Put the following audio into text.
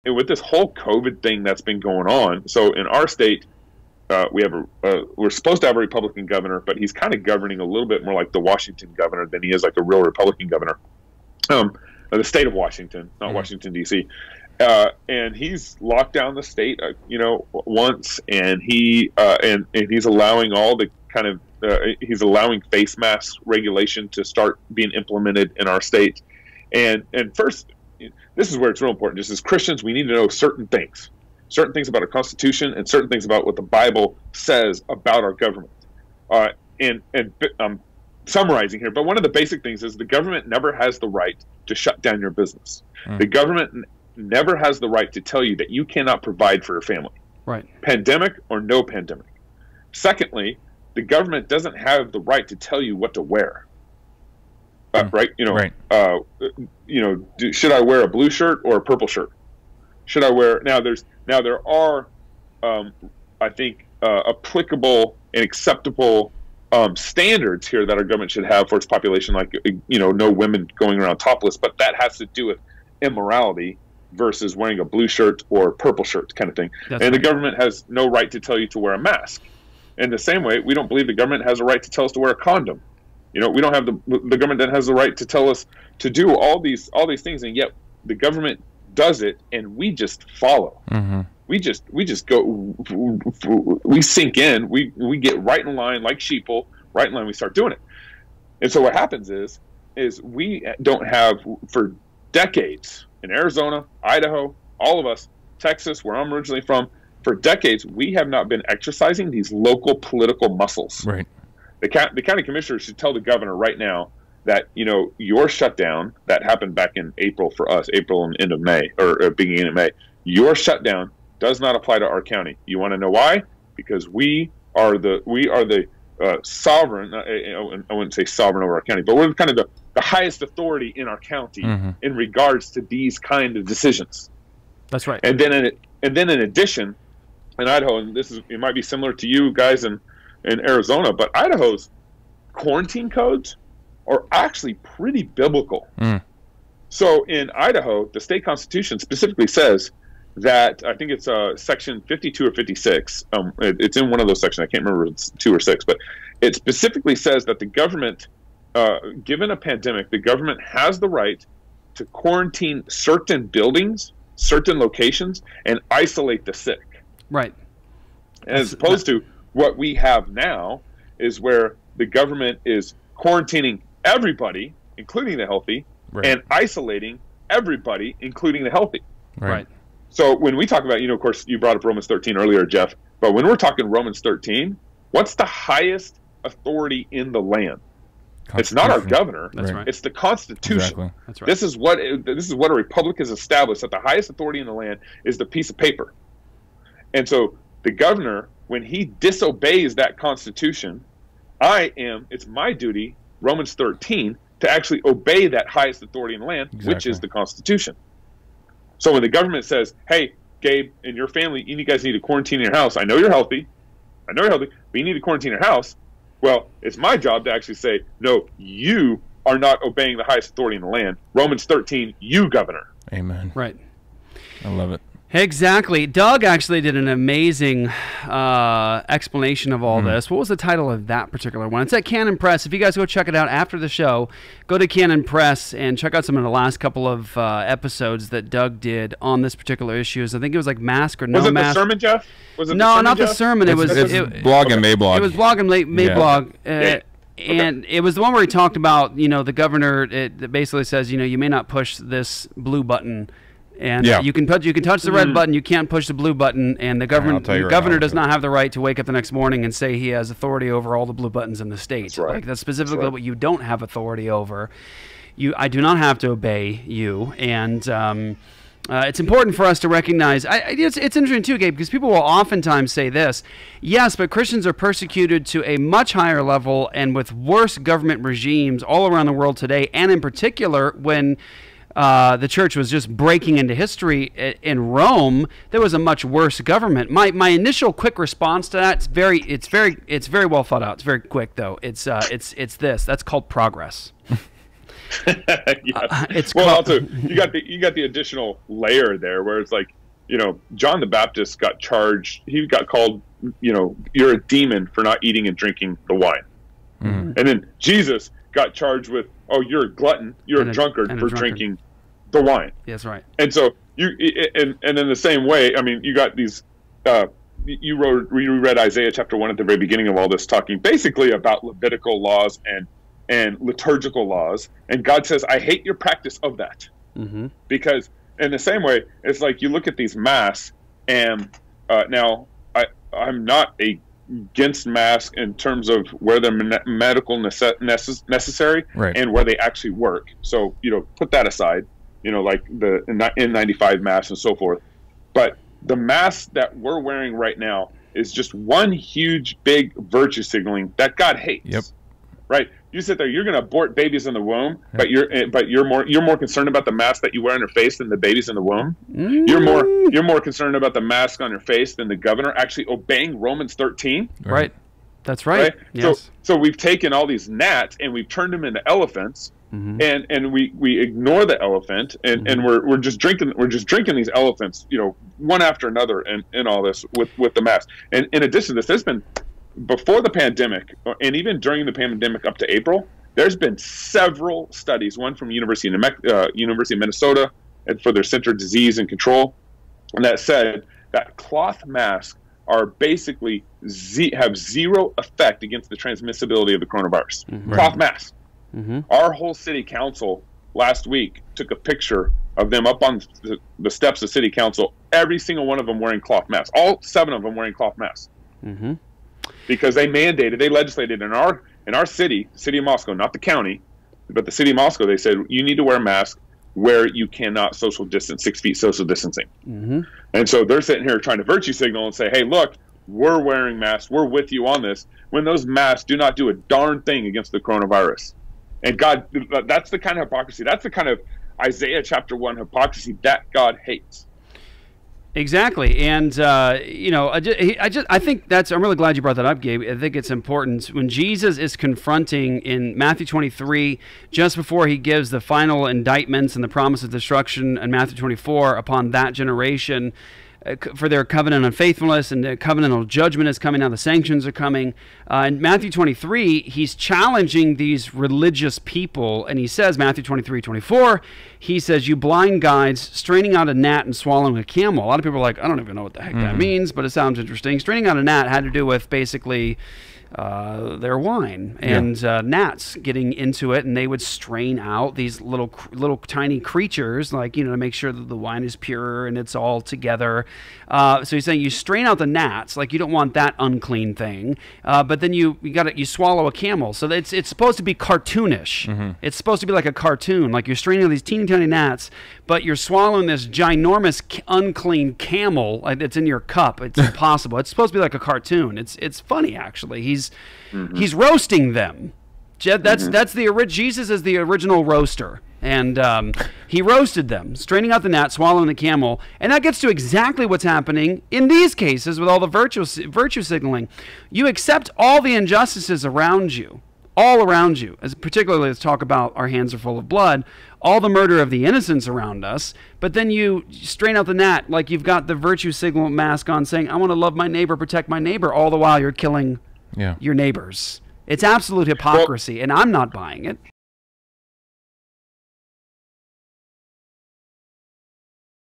with this whole COVID thing that's been going on, so in our state, we're supposed to have a Republican governor, but he's kind of governing a little bit more like the Washington governor than he is like a real Republican governor. The state of Washington, not Washington D.C. And he's locked down the state, once, and he's allowing all the kind of he's allowing face mask regulation to start being implemented in our state. And first, this is where it's real important. Just as Christians, we need to know certain things about our Constitution and certain things about what the Bible says about our government. And I'm summarizing here, but one of the basic things is the government never has the right to shut down your business. The government never has the right to tell you that you cannot provide for your family. Right. Pandemic or no pandemic. Secondly, the government doesn't have the right to tell you what to wear. Right? Should I wear a blue shirt or a purple shirt? Should I wear there are I think applicable and acceptable standards here that our government should have for its population, like no women going around topless, but that has to do with immorality versus wearing a blue shirt or purple shirt kind of thing. The government has no right to tell you to wear a mask. In the same way, we don't believe the government has a right to tell us to wear a condom. We don't have the government that has the right to tell us to do all these things, and yet the government does it, and we just follow. We just go. We sink in. We get right in line like sheeple. Right in line. We start doing it, and so what happens is we don't have for decades in Arizona, Idaho, all of us, Texas, where I'm originally from, for decades we have not been exercising these local political muscles. Right. The county commissioner should tell the governor right now that your shutdown that happened back in April for us, April and end of May or beginning of May, your shutdown does not apply to our county. You want to know why? Because we are the sovereign. I wouldn't say sovereign over our county, but we're kind of the highest authority in our county in regards to these kind of decisions. That's right. And then in addition, in Idaho, and it might be similar to you guys in Arizona, but Idaho's quarantine codes are actually pretty biblical. So in Idaho, the state constitution specifically says that, I think it's section 52 or 56. It's in one of those sections. I can't remember if it's 2 or 6, but it specifically says that the government, given a pandemic, the government has the right to quarantine certain buildings, certain locations, and isolate the sick. Right. As opposed to what we have now is where the government is quarantining everybody, including the healthy, and isolating everybody, including the healthy. Right. So when we talk about, of course, you brought up Romans 13 earlier, Jeff, but when we're talking Romans 13, what's the highest authority in the land? It's not our governor. That's right. It's the Constitution. Exactly. That's right. This is what a republic has established, that the highest authority in the land is the piece of paper. And so the governor, when he disobeys that Constitution, it's my duty, Romans 13, to actually obey that highest authority in the land, which is the Constitution. So when the government says, hey, Gabe and your family, you guys need to quarantine your house. I know you're healthy, but you need to quarantine your house. Well, it's my job to actually say, no, you are not obeying the highest authority in the land. Romans 13, you governor. Amen. Right. I love it. Exactly. Doug actually did an amazing explanation of all this. What was the title of that particular one? It's at Canon Press. If you guys go check it out after the show, go to Canon Press and check out some of the last couple of episodes that Doug did on this particular issues. I think it was like mask or no mask. Was it the sermon, Jeff? No, not the sermon. It's blog and Mablog. It was blog and Mablog. And it was the one where he talked about, the governor, it basically says, you may not push this blue button. And you can touch the red button, you can't push the blue button, and the governor does not have the right to wake up the next morning and say he has authority over all the blue buttons in the state. That's right. Like, that's specifically what you don't have authority over. I do not have to obey you, and it's important for us to recognize. It's interesting too, Gabe, because people will oftentimes say this: yes, but Christians are persecuted to a much higher level and with worse government regimes all around the world today, and in particular when the church was just breaking into history in Rome, there was a much worse government. My initial quick response to that, it's very well thought out. It's very quick though. It's this. That's called progress. It's also you got the additional layer there where it's like, John the Baptist got charged. He got called, you're a demon for not eating and drinking the wine. And then Jesus got charged with, oh, you're a glutton, you're a drunkard for drinking the wine. That's right. And so and in the same way, I mean, you got these. We read Isaiah chapter 1 at the very beginning of all this, talking basically about Levitical laws and liturgical laws, and God says, I hate your practice of that. Because in the same way, it's like you look at these masks, and now I'm not against masks in terms of where they're medical necessary and where they actually work. So put that aside, like the N95 masks and so forth. But the mask that we're wearing right now is just one huge, big virtue signaling that God hates. Yep. Right? You sit there, you're going to abort babies in the womb, but you're more concerned about the mask that you wear on your face than the babies in the womb. You're more concerned about the mask on your face than the governor actually obeying Romans 13. Right. That's right. Yes. So we've taken all these gnats and we've turned them into elephants. And we ignore the elephant, and we're just drinking these elephants, one after another, and all this with the mask. And in addition to this, there's been, before the pandemic, and even during the pandemic up to April, there's been several studies. One from University of Minnesota, and for their Center of Disease and Control, and that said that cloth masks are basically have zero effect against the transmissibility of the coronavirus. Cloth masks. Our whole city council last week took a picture of them up on the steps of city council, every single one of them wearing cloth masks, all 7 of them wearing cloth masks. Because they legislated in our city of Moscow, not the county, but the city of Moscow, they said, you need to wear a mask where you cannot social distance, 6 feet social distancing. And so they're sitting here trying to virtue signal and say, hey, look, we're wearing masks, we're with you on this, when those masks do not do a darn thing against the coronavirus. And God, that's the kind of hypocrisy. That's the kind of Isaiah chapter 1 hypocrisy that God hates. Exactly. And, I think I'm really glad you brought that up, Gabe. I think it's important. When Jesus is confronting in Matthew 23, just before he gives the final indictments and the promise of destruction in Matthew 24 upon that generation, for their covenant unfaithfulness, and the covenantal judgment is coming now, the sanctions are coming. In Matthew 23, he's challenging these religious people, and he says, Matthew 23:24, he says, you blind guides, straining out a gnat and swallowing a camel. A lot of people are like, I don't even know what the heck that means, but it sounds interesting. Straining out a gnat had to do with basically their wine and gnats getting into it, and they would strain out these little tiny creatures, like, to make sure that the wine is pure and it's all together. So he's saying you strain out the gnats, like you don't want that unclean thing, but then you swallow a camel. So it's supposed to be cartoonish. It's supposed to be like a cartoon, like you're straining out these teeny tiny gnats, but you're swallowing this ginormous unclean camel that's in your cup. It's impossible. It's supposed to be like a cartoon. It's funny, actually. He's roasting them. That's Jesus is the original roaster, and he roasted them, straining out the gnat, swallowing the camel, and that gets to exactly what's happening in these cases with all the virtue signaling. You accept all the injustices around you, all around you, as particularly let's talk about our hands are full of blood, all the murder of the innocents around us, but then you strain out the gnat like you've got the virtue signal mask on saying, I want to love my neighbor, protect my neighbor, all the while you're killing your neighbors. It's absolute hypocrisy, and I'm not buying it.